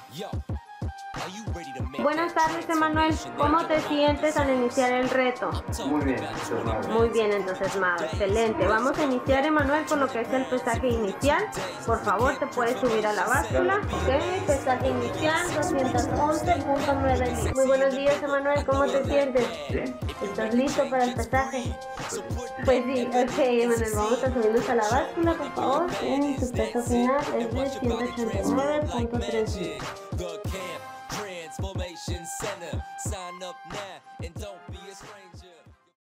Buenas tardes, Emanuel. ¿Cómo te sientes al iniciar el reto? Muy bien, Muy bien, entusiasmado. Excelente. Vamos a iniciar, Emanuel, con lo que es el pesaje inicial. Por favor, te puedes subir a la báscula. Ok, pesaje inicial, 211.9 libras. Muy buenos días, Emanuel. ¿Cómo te sientes? bien. ¿Estás listo para el pesaje? Pues sí, ok, Emanuel, vamos a subirnos a la báscula, por favor. Tu peso final es de 189.3 libras. Transformation Center. Sign up now and don't be a stranger.